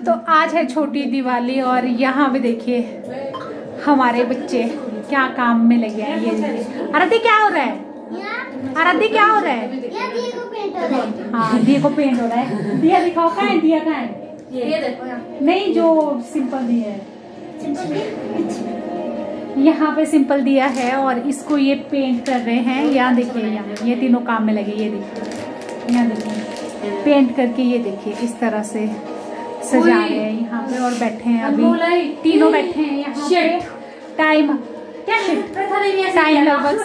तो आज है छोटी दिवाली और यहाँ पे देखिए हमारे बच्चे क्या काम में लगे हैं। ये देखिए आराध्या क्या हो रहा है, आराध्या क्या हो रहा है? हाँ दिए को पेंट हो रहा है। दिया दिखाओ, कहाँ है दिया, कहाँ है? ये देखो नहीं, जो सिंपल दिया है यहाँ पे सिंपल दिया है और इसको ये पेंट कर रहे हैं। यहाँ देखिए, यहाँ ये तीनों काम में लगे। ये देखिए यहाँ देखिए पेंट करके ये देखिए इस तरह से सजा रहे हैं यहाँ पे और बैठे हैं। अभी तीनों बैठे हैं यहाँ पे। टाइम लगभग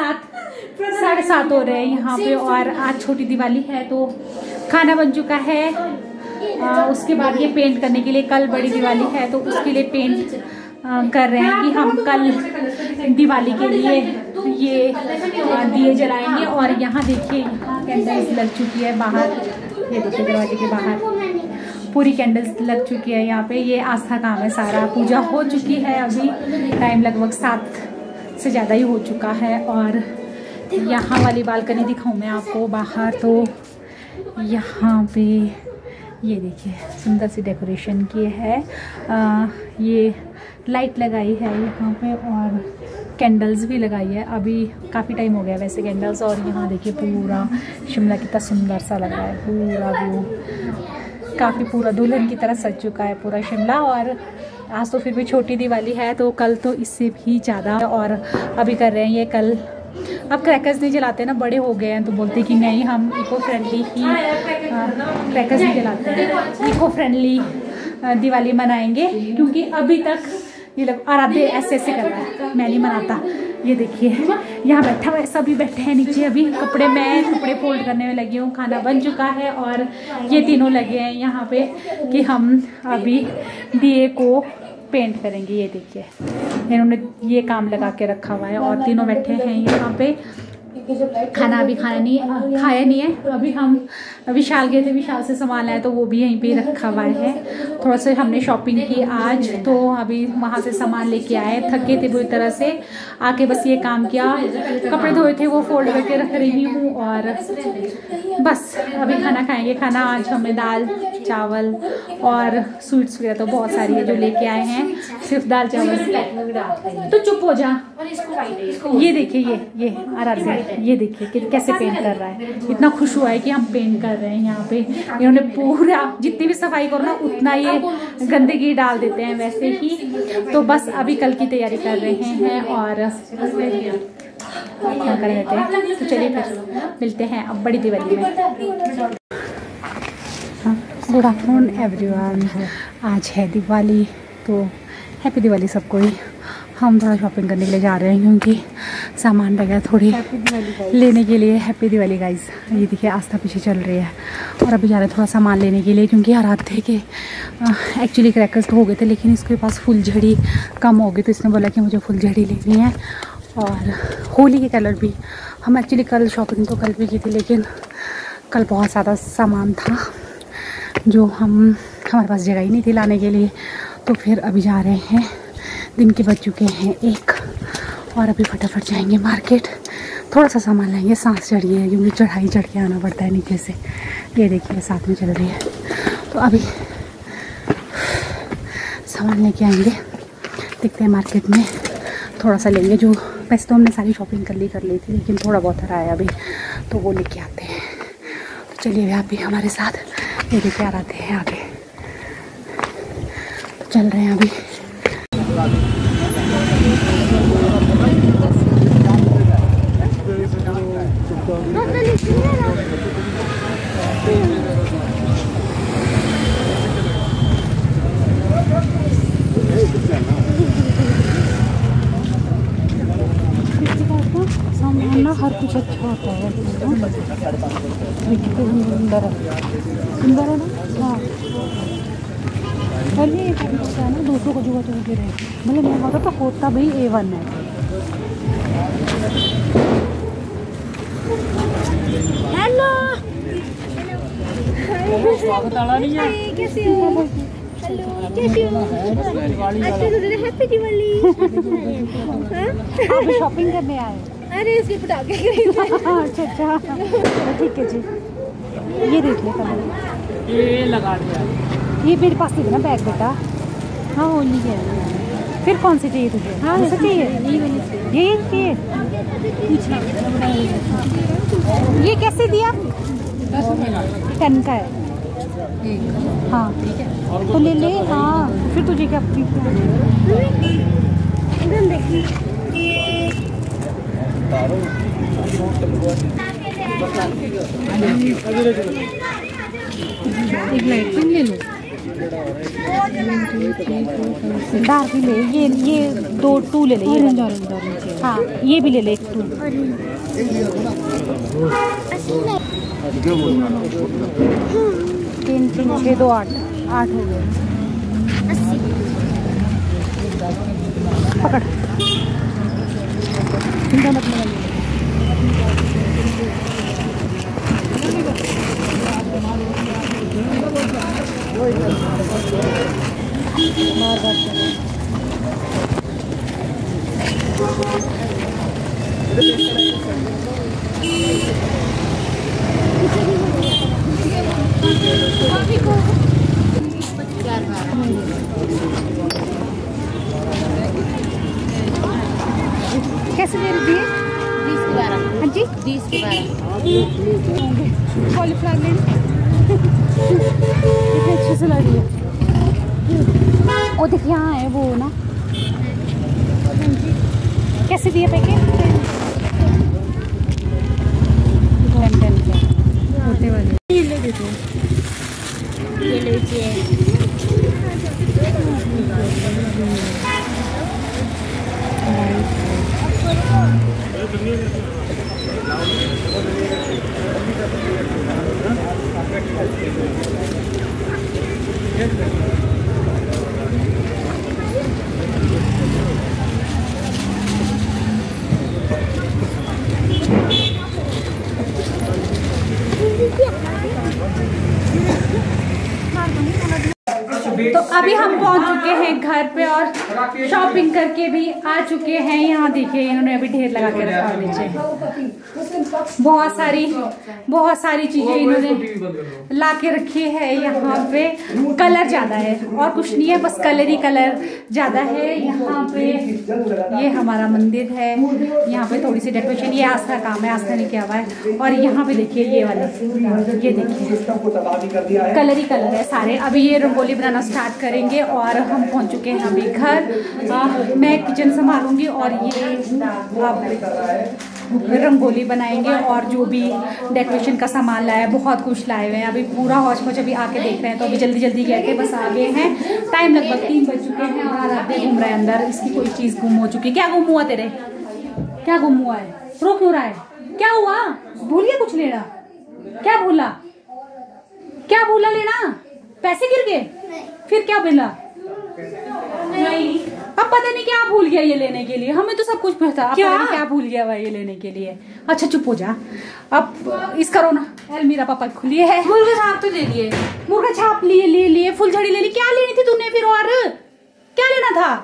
7:30 हो रहे हैं यहाँ पे। और आज छोटी दिवाली है तो खाना बन चुका है। उसके बाद ये पेंट करने के लिए, कल बड़ी दिवाली है तो उसके लिए पेंट कर रहे हैं कि हम कल दिवाली के लिए ये दिए जलाएंगे। और यहाँ देखिए यहाँ कैंडल्स लग चुकी है बाहर। ये देखिए दरवाजे के बाहर पूरी कैंडल्स लग चुकी है यहाँ पे। ये आस्था काम है सारा। पूजा हो चुकी है, अभी टाइम लगभग 7 से ज़्यादा ही हो चुका है। और यहाँ वाली बालकनी दिखाऊँ मैं आपको बाहर, तो यहाँ पे ये देखिए सुंदर सी डेकोरेशन की है। ये लाइट लगाई है यहाँ पे और कैंडल्स भी लगाई है। अभी काफ़ी टाइम हो गया वैसे कैंडल्स। और यहाँ देखिए पूरा शिमला कितना सुंदर सा लग रहा है। पूरा व्यू काफ़ी पूरा दुल्हन की तरह सज चुका है पूरा शिमला। और आज तो फिर भी छोटी दिवाली है तो कल तो इससे भी ज़्यादा। और अभी कर रहे हैं ये कल। अब क्रैकर्स नहीं जलाते ना, बड़े हो गए हैं तो बोलते कि नहीं हम इको फ्रेंडली ही क्रैकर्स नहीं जलाते हैं, इको फ्रेंडली दिवाली मनाएंगे। क्योंकि अभी तक ये लोग आराध्य ऐसे कर रहा है, मैं नहीं मनाता। ये देखिए यहाँ बैठा हुआ है, सभी बैठे हैं नीचे। अभी कपड़े फोल्ड करने में लगी हूँ। खाना बन चुका है और ये तीनों लगे हैं यहाँ पे कि हम अभी दिए को पेंट करेंगे। ये देखिए इन्होंने ये काम लगा के रखा हुआ है और तीनों बैठे हैं यहाँ पे। खाना अभी खाया नहीं है। अभी विशाल गए थे, विशाल से सामान लाया तो वो भी यहीं पे रखा हुआ है। थोड़ा सा हमने शॉपिंग की आज, तो अभी वहाँ से सामान लेके आए। थके थे बुरी तरह से, आके बस ये काम किया। कपड़े धोए थे वो फोल्ड करके रख रही हूँ और बस अभी खाना खाएंगे। खाना आज हमें दाल चावल और स्वीट्स वगैरह तो बहुत सारी है जो लेके आए हैं। सिर्फ दाल चावल तो चुप हो जा। ये देखिए ये आराध्या ये देखिए कि कैसे पेंट कर रहा है। इतना खुश हुआ है कि हम पेंट कर रहे हैं यहाँ पे। इन्होंने पूरा जितनी भी सफाई करो ना उतना ये गंदगी डाल देते हैं वैसे ही। तो बस अभी कल की तैयारी कर रहे हैं और क्या कर रहे थे। तो चलिए फिर मिलते हैं अब बड़ी दिवाली में। Good afternoon everyone. आज है दिवाली तो हैप्पी दिवाली सबको ही। हम थोड़ा शॉपिंग करने के लिए जा रहे हैं क्योंकि सामान रह गया थोड़ी लेने के लिए। Happy Diwali guys. ये देखिए आस्था पीछे चल रही है और अभी जा रहे हैं थोड़ा सामान लेने के लिए क्योंकि आराध्या के एक्चुअली क्रैकर्स तो हो गए थे लेकिन इसके पास फुलझड़ी कम हो गई तो इसने बोला कि मुझे फुलझड़ी लेनी है। और होली के कलर भी हम एक्चुअली कल शॉपिंग तो कल भी की थी लेकिन कल बहुत ज़्यादा सामान था जो हमारे पास जगह ही नहीं थी लाने के लिए। तो फिर अभी जा रहे हैं, दिन के बज चुके हैं 1 और अभी फटाफट जाएंगे मार्केट। थोड़ा सा सामान लेंगे, सांस चढ़ी है क्योंकि चढ़ाई चढ़ के आना पड़ता है नीचे से। ये देखिए साथ में चल रही है तो अभी सामान लेके आएंगे। देखते हैं मार्केट में थोड़ा सा लेंगे। जो वैसे तो हमने सारी शॉपिंग कर ली थी लेकिन थोड़ा बहुत रहा है अभी तो वो लेके आते हैं। तो चलिए आप भी हमारे साथ। ये देखिए आते हैं आगे तो चल रहे हैं अभी। सामान ना हर कुछ अच्छा होता है। सुंदर है ना। हाँ और ये है ना 200 को जुआ चल के रहे मतलब मैं होता तो होता भाई A1 है। हेलो कैसी हो? हेलो कैसी हो? अच्छा तो हैप्पी दिवाली। आप शॉपिंग करने आए? अरे इसके पटाखे खरीदे। अच्छा ठीक है जी। ये देख ले ये लगा दिया। ये मेरे पास दे ना बैग बेटा। हाँ वो नहीं है। फिर कौन सी चाहिए तुझे? हाँ ऐसा चाहिए, यही चाहिए। ये कैसे दिया? 10 का है। हाँ ठीक है तो ले ले। हाँ फिर तुझे क्या एक लाइट पेन ले लो। डार्क भी ले। ये 2 ले ले। Orange orange orange. हाँ ये भी ले ले 1 2। 3 3 6 2 8 8 हो गए। पकड़ चिंता मत लगा। कैसे दे रही है? 20 के 12। हाँ जी 20 के 12। कॉलीफ्लावर ले अच्छे से लगी है। ओ देखिए यहाँ है वो ना। कैसे दिए पैकेट? 10 के होते वाले। ये ले दो। ये लीजिए। तो अभी हम पहुंच चुके हैं घर पे और शॉपिंग करके भी आ चुके हैं। यहाँ देखिए इन्होंने अभी ढेर लगा के रखा है नीचे। बहुत सारी चीजें इन्होंने ला के रखी है। यहाँ पे कलर ज्यादा है और कुछ नहीं है, बस कलर ही कलर ज्यादा है। यहाँ पे ये हमारा मंदिर है। यहाँ पे थोड़ी सी डेकोरेशन, ये आस्था काम है, आस्था ने किया हुआ है। और यहाँ पे देखिए ये वाला, ये देखिए कलर ही कलर है सारे। अभी ये रंगोली बनाना स्टार्ट करेंगे और हम पहुँच चुके हैं अभी घर। मैं किचन संभालूंगी और ये रंगोली बनाएंगे और जो भी डेकोरेशन का सामान लाया है, बहुत कुछ लाए हुए हैं। अभी पूरा हौच पौच अभी आके देख रहे हैं, तो अभी जल्दी जल्दी गए थे, बस आ गए हैं। टाइम लगभग 3 बज चुके हैं और आराध्या घूम रहा है अंदर। इसकी कोई चीज़ गुम हो चुकी है। क्या गुम हुआ तेरे? क्या गुम हुआ है? रो क्यों रहा है? क्या हुआ? भूल गया कुछ लेना? क्या भूला? क्या भूला लेना? पैसे गिर गए? फिर क्या मिला? नहीं, अब पता नहीं क्या भूल गया ये लेने के लिए। हमें तो सब कुछ पता, क्या भूल गया वह ये लेने के लिए। अच्छा चुप हो जा। अब इसका रोना। अलमीरा पापा खुली है। मुर्गा छाप तो ले लिए, मुर्गा छाप लिए, फुलझड़ी ले ली। क्या लेनी थी तूने फिर? और क्या लेना था?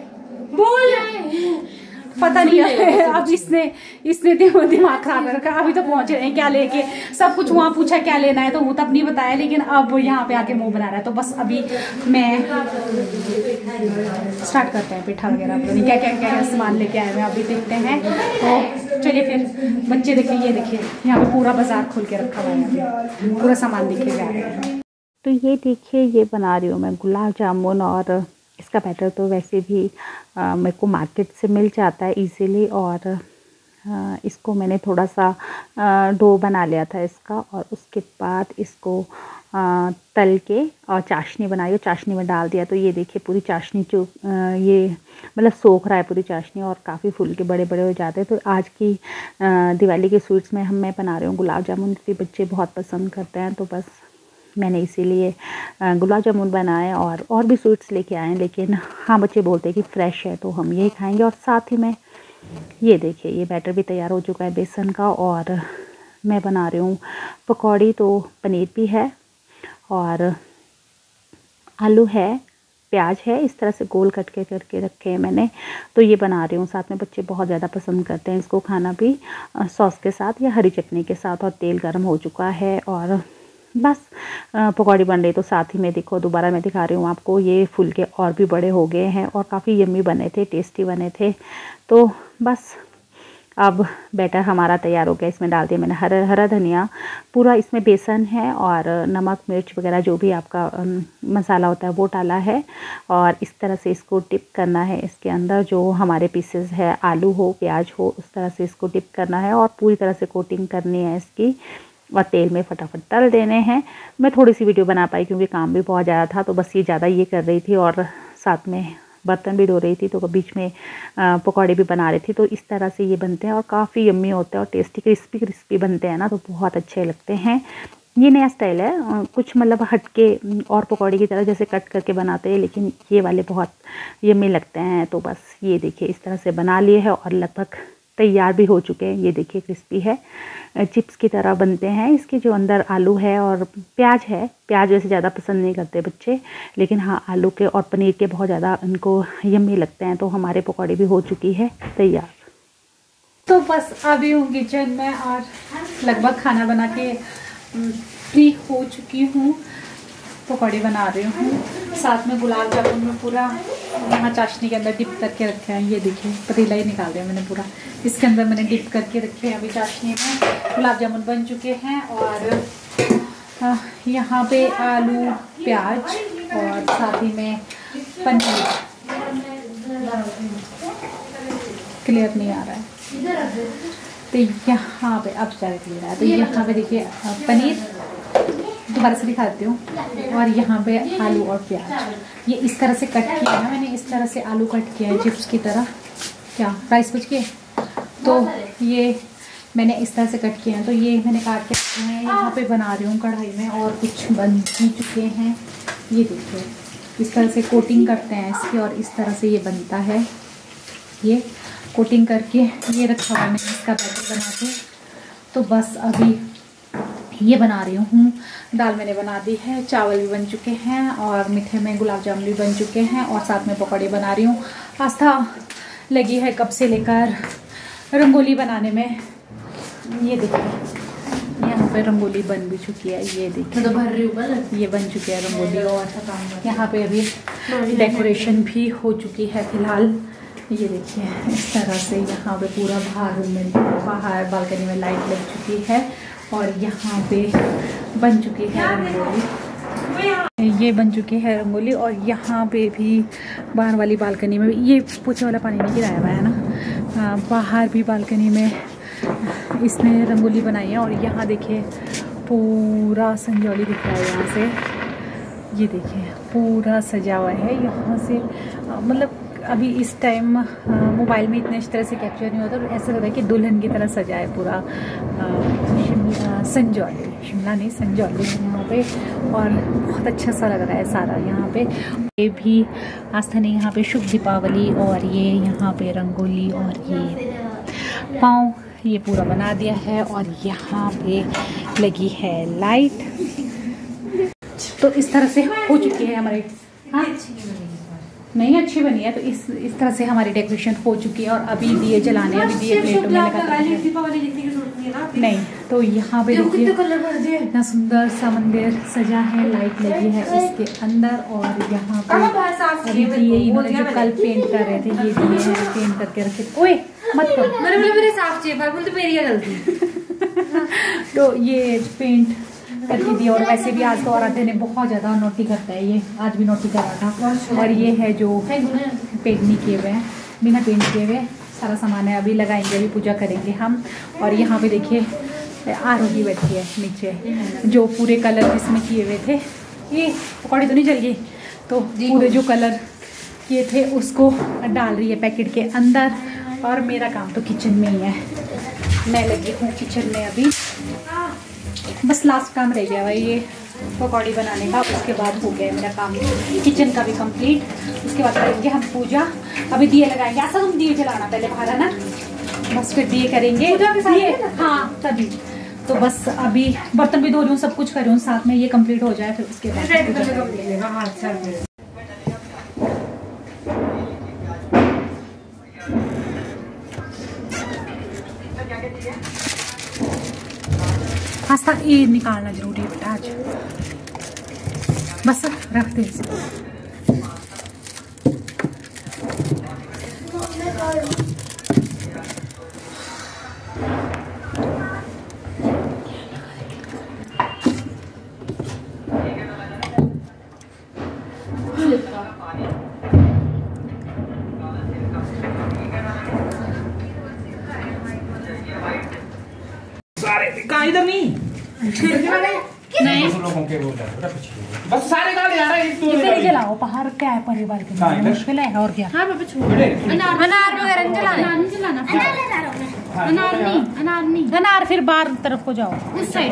बोल। पता नहीं है। अब इसने दिमाग खराब कर रखा। अभी तो पहुंच रहे हैं क्या लेके, सब कुछ वहां पूछा क्या लेना है तो वो तब नहीं बताया, लेकिन अब यहाँ पे आके मुंह बना रहा है। तो बस अभी मैं स्टार्ट करते हैं पिठा वगैरह, क्या क्या क्या सामान लेके आए हुए अभी देखते हैं। तो चलिए फिर। बच्चे देखिए, ये देखिए यहाँ पे पूरा बाजार खोल के रखा हुआ है, पूरा सामान दिखे जा रहे हैं। तो ये देखिए ये बना रही हूँ मैं गुलाब जामुन। और इसका बैटर तो वैसे भी मेरे को मार्केट से मिल जाता है इजीली। और इसको मैंने थोड़ा सा डो बना लिया था इसका, और उसके बाद इसको तल के और चाशनी बनाई और चाशनी में डाल दिया। तो ये देखिए पूरी चाशनी जो ये मतलब सोख रहा है पूरी चाशनी, और काफ़ी फूल के बड़े बड़े हो जाते हैं। तो आज की दिवाली के स्वीट्स में मैं बना रही हूँ गुलाब जामुन, क्योंकि बच्चे बहुत पसंद करते हैं। तो बस मैंने इसीलिए गुलाब जामुन बनाए और भी स्वीट्स लेके आए हैं। लेकिन हाँ बच्चे बोलते हैं कि फ्रेश है तो हम यही खाएंगे। और साथ ही में ये देखिए ये बैटर भी तैयार हो चुका है बेसन का, और मैं बना रही हूँ पकौड़ी। तो पनीर भी है और आलू है, प्याज है, इस तरह से गोल कट के करके रखे हैं मैंने। तो ये बना रही हूँ। साथ में बच्चे बहुत ज़्यादा पसंद करते हैं इसको खाना भी, सॉस के साथ या हरी चटनी के साथ। और तेल गर्म हो चुका है और बस पकौड़ी बन रही, तो साथ ही में देखो दोबारा मैं दिखा रही हूँ आपको, ये फूल के और भी बड़े हो गए हैं और काफ़ी यम्मी बने थे, टेस्टी बने थे। तो बस अब बैटर हमारा तैयार हो गया। इसमें डाल दिया मैंने हरा धनिया, पूरा इसमें बेसन है और नमक मिर्च वगैरह जो भी आपका मसाला होता है वो डाला है। और इस तरह से इसको डिप करना है इसके अंदर, जो हमारे पीसेस है, आलू हो प्याज हो, उस तरह से इसको डिप करना है और पूरी तरह से कोटिंग करनी है इसकी और तेल में फटाफट तल देने हैं। मैं थोड़ी सी वीडियो बना पाई क्योंकि काम भी बहुत ज़्यादा था, तो बस ये ज़्यादा ये कर रही थी और साथ में बर्तन भी धो रही थी, तो बीच में पकौड़े भी बना रही थी। तो इस तरह से ये बनते हैं और काफ़ी यम्मी होते हैं और टेस्टी क्रिस्पी बनते हैं ना, तो बहुत अच्छे लगते हैं। ये नया स्टाइल है, कुछ मतलब हटके और पकौड़े की तरह जैसे कट करके बनाते हैं, लेकिन ये वाले बहुत यम्मी लगते हैं। तो बस ये देखिए इस तरह से बना लिए है और लगभग तैयार भी हो चुके हैं। ये देखिए क्रिस्पी है, चिप्स की तरह बनते हैं। इसके जो अंदर आलू है और प्याज है, प्याज वैसे ज़्यादा पसंद नहीं करते बच्चे, लेकिन हाँ आलू के और पनीर के बहुत ज़्यादा इनको यम्मी लगते हैं। तो हमारे पकौड़े भी हो चुकी है तैयार। तो बस अभी हूँ किचन में और लगभग खाना बना के फ्री हो चुकी हूँ। पकौड़े बना रही हूँ, साथ में गुलाब जामुन में पूरा यहाँ चाशनी के अंदर डिप करके रखे हैं। ये देखिए पतीला ही निकाल दिया मैंने पूरा, इसके अंदर मैंने डिप करके रखे हैं। अभी चाशनी में गुलाब जामुन बन चुके हैं और यहाँ पे आलू प्याज और साथ ही में पनीर, क्लियर नहीं आ रहा है तो यहाँ पे अब ज़्यादा क्लियर है। तो यहाँ पे देखिए पनीर दोबारा से दिखाती हूँ और यहाँ पे आलू और प्याज ये इस तरह से कट किया है मैंने, इस तरह से आलू कट किया है चिप्स की तरह। क्या राइस बच गए, तो ये मैंने इस तरह से कट किए हैं। तो ये मैंने काट के रखे हैं, यहाँ पे बना रही हूँ कढ़ाई में और कुछ बन ही चुके हैं। ये देखिए इस तरह से कोटिंग करते हैं इसकी और इस तरह से ये बनता है। ये कोटिंग करके ये रखा हुआ मैंने इसका बैटर बना के। तो बस अभी ये बना रही हूँ। दाल मैंने बना दी है, चावल भी बन चुके हैं और मीठे में गुलाब जामुन भी बन चुके हैं और साथ में पकौड़े बना रही हूँ। आस्था लगी है कब से लेकर रंगोली बनाने में। ये देखिए यहाँ पे रंगोली बन भी चुकी है, ये देखिए तो भर रही हूँ, ये बन चुकी है रंगोली और यहाँ पे अभी डेकोरेशन भी हो चुकी है फिलहाल। ये देखिए इस तरह से यहाँ पे पूरा बाहर बालकनी में लाइट लग चुकी है और यहाँ पे बन चुकी है रंगोली, ये बन चुकी है रंगोली। और यहाँ पे भी बाहर वाली बालकनी में ये पोछे वाला पानी नहीं गिराया हुआ है ना, बाहर भी बालकनी में इसने रंगोली बनाई है। और यहाँ देखिए पूरा संजौली दिख रहा है यहाँ से, ये देखिए पूरा सजा हुआ है यहाँ से। मतलब अभी इस टाइम मोबाइल में इतने इस तरह से कैप्चर नहीं होता, तो ऐसा लगता है कि दुल्हन की तरह सजा है पूरा संजौली, शिमला नहीं संजौली यहाँ पे। और बहुत अच्छा सा लग रहा है सारा यहाँ पे। ये भी आस्था ने यहाँ पे शुभ दीपावली और ये यहाँ पे रंगोली और ये पाँव ये पूरा बना दिया है और यहाँ पे लगी है लाइट। तो इस तरह से हो चुकी है हमारी, हाँ नहीं अच्छी बनी है। तो इस तरह से हमारी डेकोरेशन हो चुकी है और अभी दिए जलाने, अभी दिए प्लेटों में लगा नहीं। तो यहाँ पे देखिए इतना सुंदर सा मंदिर सजा है, लाइट लगी है इसके अंदर। और यहाँ पे अभी दिए इन्होंने जो कल पेंट कर रहे थे, ये दिए हैं पेंट करके रखे। ओए मत करो, मेरे साफ चाहिए मेरी गलती। तो ये पेंट करके दिया। और वैसे भी आज तो आराध्या ने बहुत ज़्यादा नोटी करता है, ये आज भी नोटी कर रहा था। और ये है जो पेंट नहीं किए हुए हैं, बिना पेंट किए हुए सारा सामान है, अभी लगाएंगे, अभी पूजा करेंगे हम। और यहाँ पे देखिए आरोही बैठी है नीचे, जो पूरे कलर जिसमें किए हुए थे, ये पकौड़ी तो नहीं जल गई, तो पूरे जो कलर किए थे उसको डाल रही है पैकेट के अंदर। और मेरा काम तो किचन में ही है, मैं लगी हूँ किचन में अभी। बस लास्ट काम रह गया भाई ये पकौड़ी बनाने का, उसके बाद हो गया मेरा काम किचन का भी कंप्लीट। उसके बाद करेंगे हम पूजा, अभी दिए लगाएंगे। ऐसा तुम दिए जलाना पहले बाहर है ना, बस फिर दिए करेंगे दिए, हाँ तभी। तो बस अभी बर्तन भी धो रही हूँ, सब कुछ कर रही हूँ, साथ में ये कंप्लीट हो जाए फिर उसके बाद आस्था ये निकालना जरूरी है बेटा आज। बस रख दे इसे। इधर नहीं बस सारे गाड़ी आ रहे हैं। इसे जलाओ बाहर, क्या है परिवार के लिए मुश्किल है और क्या। हाँ बाबा छोड़, अनार वगैरह नहीं जलाना, अनार फिर बाहर तरफ को जाओ, उस साइड।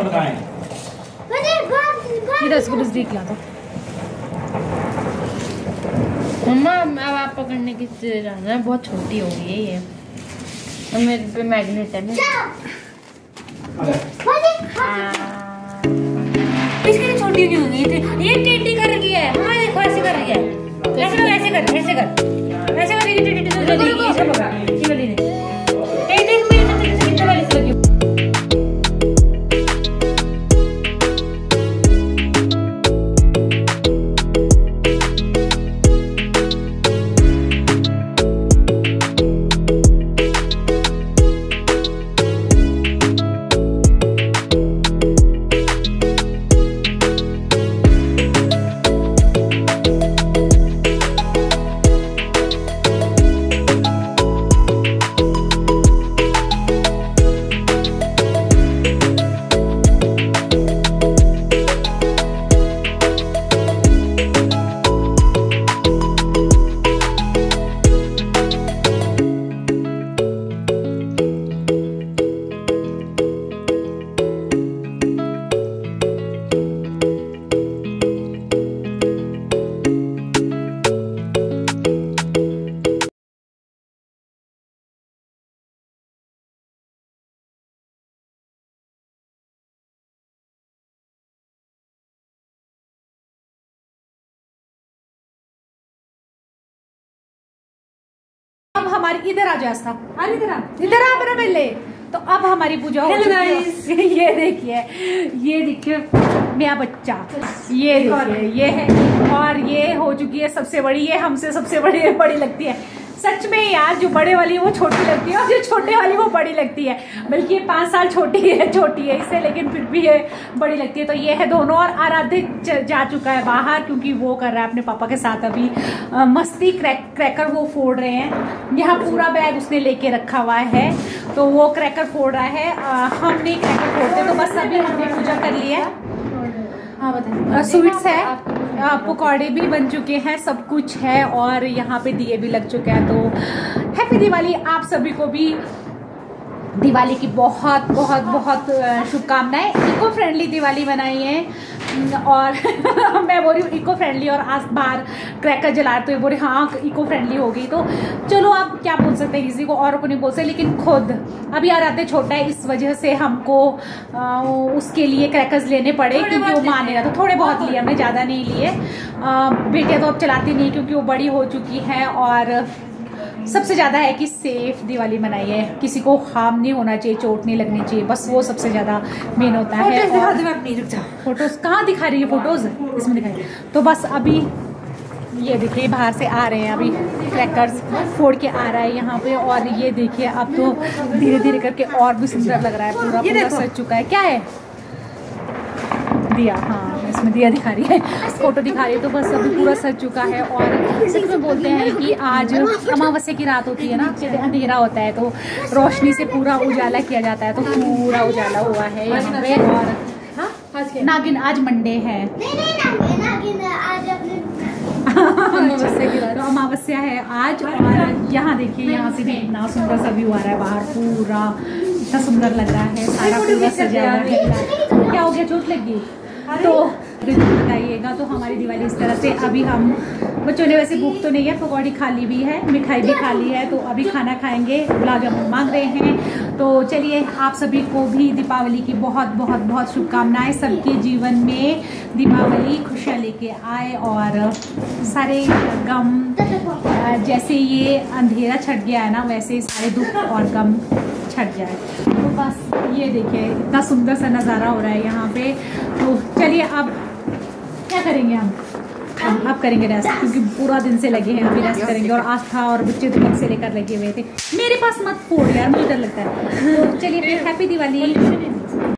ये रसगुल्ले देख ला तो मम्मा, अब आप पकड़ने की जाना, बहुत छोटी हो गई है ये, और मेरे पे मैग्नेट है ना। इसके लिए छोटी नहीं होगी ये, टेढ़ी कर रही है। हाँ देखो ऐसे कर रही है, ऐसे कर, ऐसे कर, ऐसे कर, ऐसे कर, ये टेढ़ी तो लगी, ऐसे पकड़, ये वाली नहीं, टेढ़ी मेरी तो कितने वाली से लगी। अब हमारी इधर आ जा, अरे इधर आ मेरा पहले। तो अब हमारी पूजा हो चुकी है। ये देखिए मेरा बच्चा, ये देखिए ये है, और ये हो चुकी है सबसे बड़ी, ये हमसे सबसे बड़ी लगती है सच में यार। जो बड़े वाली वो छोटी लगती है और जो छोटे वाली वो बड़ी लगती है, बल्कि ये 5 साल छोटी है इससे, लेकिन फिर भी ये बड़ी लगती है। तो ये है दोनों, और आराध्य जा चुका है बाहर क्योंकि वो कर रहा है अपने पापा के साथ अभी मस्ती, क्रैकर वो फोड़ रहे हैं। यहाँ पूरा बैग उसने लेके रखा हुआ है, तो वो क्रैकर फोड़ रहा है। हम नहीं क्रैकर फोड़ते, तो बस अभी हमने पूजा कर ली है। हाँ बताइए। स्वीट्स है, पकौड़े भी बन चुके हैं, सब कुछ है, और यहाँ पे दिए भी लग चुके हैं। तो हैप्पी दिवाली आप सभी को भी। दिवाली की बहुत बहुत बहुत शुभकामनाएं। इको फ्रेंडली दिवाली बनाई है, और मैं बोल रही हूँ इको फ्रेंडली, और आज बाहर क्रैकर जला रहे तो ये बोल रही हाँ इको फ्रेंडली हो गई। तो चलो आप क्या बोल सकते हैं, किसी को और को नहीं बोल सकते, लेकिन खुद अभी आराध्य छोटा है, इस वजह से हमको उसके लिए क्रैकर्स लेने पड़े क्योंकि वो माने ना, तो थोड़े बहुत लिए हमने, ज़्यादा नहीं लिए। बेटियाँ तो अब चलाती नहीं क्योंकि वो बड़ी हो चुकी है, और सबसे ज्यादा है कि सेफ दिवाली मनाई है, किसी को हार्म नहीं होना चाहिए, चोट नहीं लगनी चाहिए, बस वो सबसे ज्यादा मेन होता है। फोटोज कहाँ दिखा रही है, फोटोज इसमें दिखाई। तो बस अभी ये देखिए बाहर से आ रहे हैं, अभी क्रैकर्स फोड़ के आ रहा है यहाँ पे, और ये देखिए अब तो धीरे धीरे करके और भी सुंदर लग रहा है, पूरा सज चुका है। क्या है दिया, हाँ इसमें दिया दिखा रही है, फोटो दिखा रही है। तो बस अभी पूरा सज चुका है, और सच में बोलते हैं कि आज अमावस्या की रात होती है ना, अंधेरा होता है, तो रोशनी से पूरा उजाला किया जाता है, तो पूरा उजाला हुआ है यहाँ पे। और नागिन आज मंडे है, अमावस्या है आज, और यहाँ देखिए यहाँ से भी इतना सुंदर सा व्यू आ रहा है बाहर, पूरा इतना सुंदर लग रहा है, सारा पूरा सजाया है। क्या हो गया, चोट लग गई? तो बताइएगा। तो हमारी दिवाली इस तरह से, अभी हम बच्चों ने वैसे भूख तो नहीं है, पकौड़ी खा ली भी है, मिठाई भी खा ली है, तो अभी खाना खाएंगे, गुलाब जामुन मांग रहे हैं। तो चलिए आप सभी को भी दीपावली की बहुत बहुत बहुत शुभकामनाएं। सबके जीवन में दीपावली खुशियाँ लेके आए, और सारे गम, जैसे ये अंधेरा छट गया है ना, वैसे सारे दुख और गम छट जाए। तो बस ये देखिए इतना सुंदर सा नज़ारा हो रहा है यहाँ पे। तो चलिए अब क्या करेंगे हम अब करेंगे रेस्ट, क्योंकि पूरा दिन से लगे हैं, अभी रेस्ट करेंगे। और आस्था और बच्चे तो कब से लेकर लगे हुए थे। मेरे पास मत फोड़ यार, मुझे डर लगता है। तो चलिए फिर हैप्पी दिवाली।